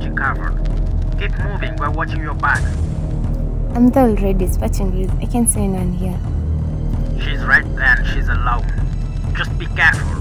she covered. Keep moving while watching your back. I'm there already dispatching Liz. I can't see anyone here. She's right there and she's alone. Just be careful.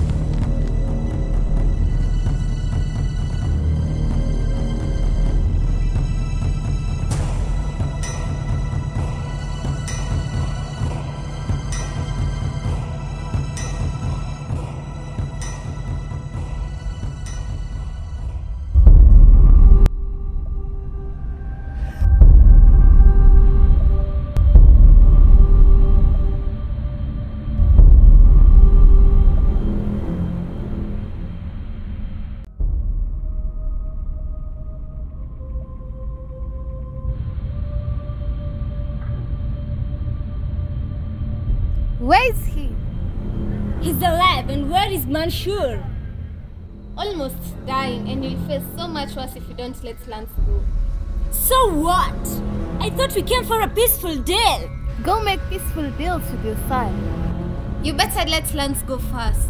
Where is he? He's alive, and where is Mansoor? Almost dying, and you'll face so much worse if you don't let Lance go. So what? I thought we came for a peaceful deal. Go make peaceful deals with your son. You better let Lance go first.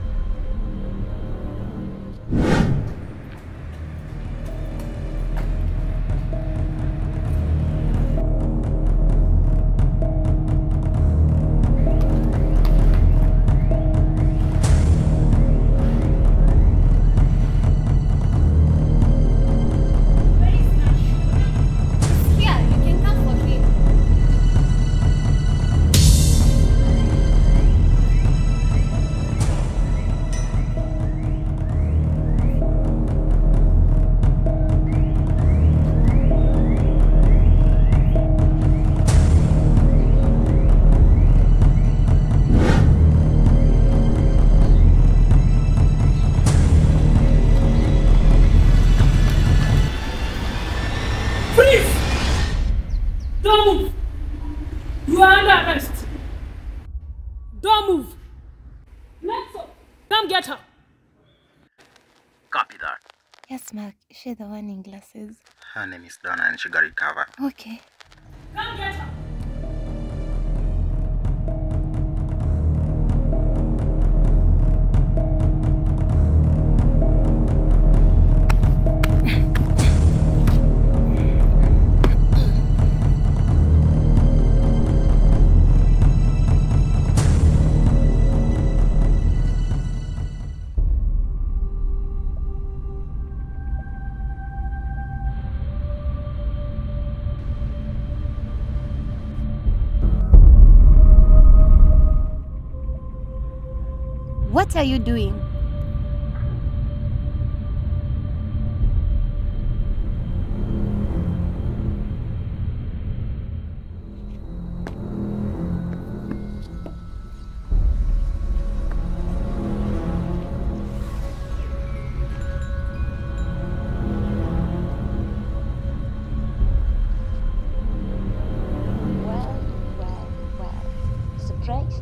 Don't move! You are under arrest! Don't move! Let's go! Come get her! Copy that. Yes, Mark. Is she the one in glasses? Her name is Donna and she got recovered. Okay. Come get her! What are you doing? Well. Surprised?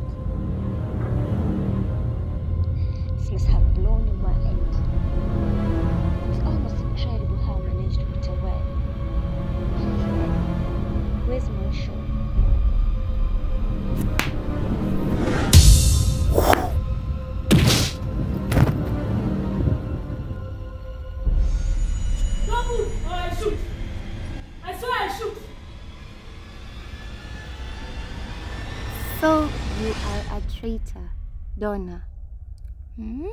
This must have blown your mind. It's almost incredible how I managed to get away. Where's my show? Don't move or I shoot! I swear I shoot! So, you are a traitor, Donna. Hmm?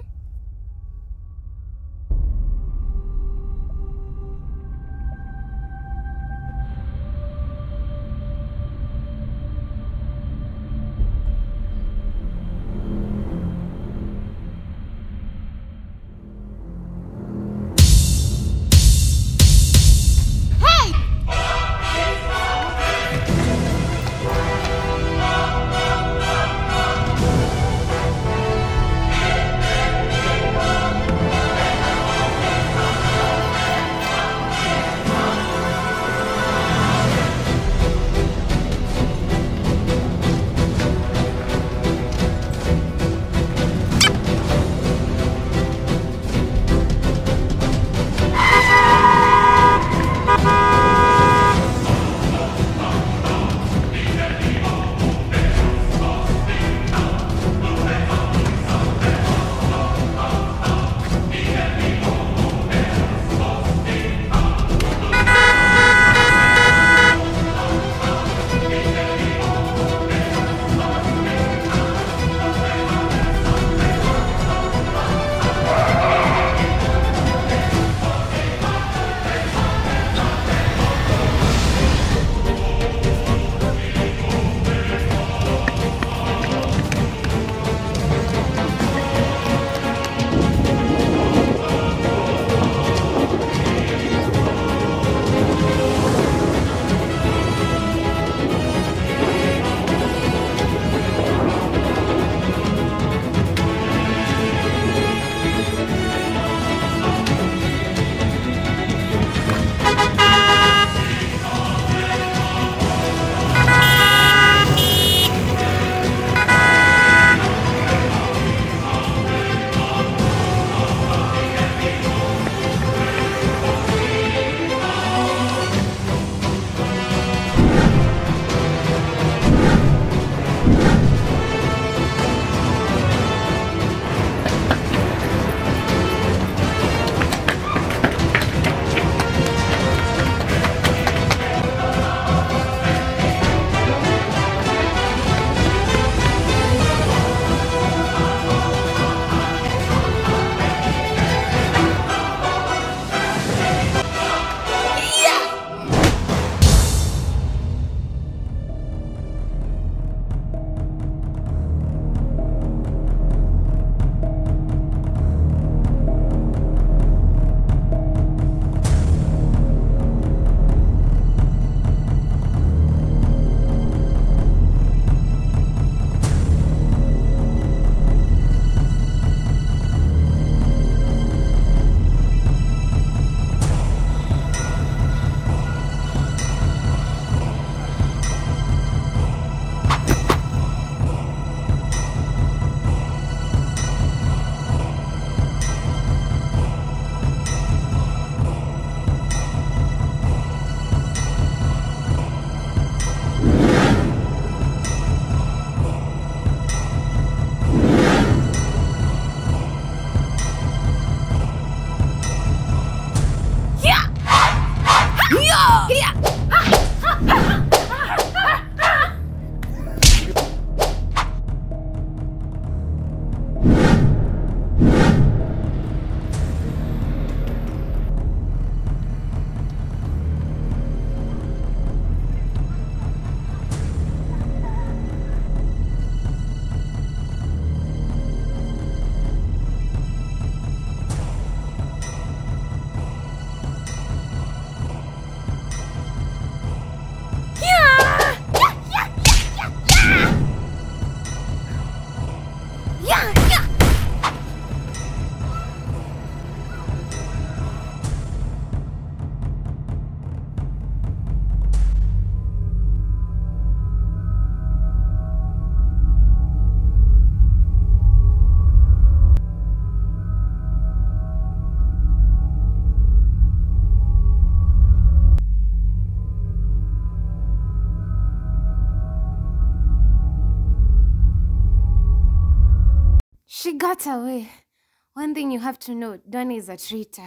got away. One thing you have to know, Donnie is a traitor.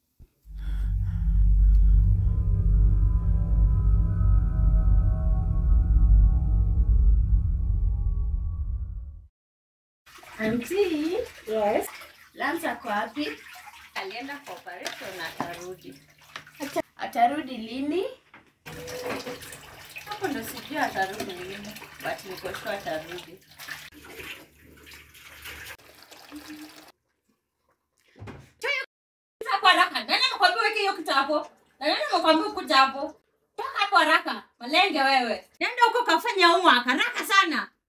Auntie? Yes? Lance ako wapi? Alienda kwa operation na atarudi. Atarudi lini? Hapo ndo sijui atarudi lini, but niko sure atarudi. Toka kwa haraka. Nani amekwambia weke hiyo kitu hapo? Nani amekwambia kuja hapo? Toka hapo haraka. Malenge wewe. Nenda huko kafanya homework haraka sana.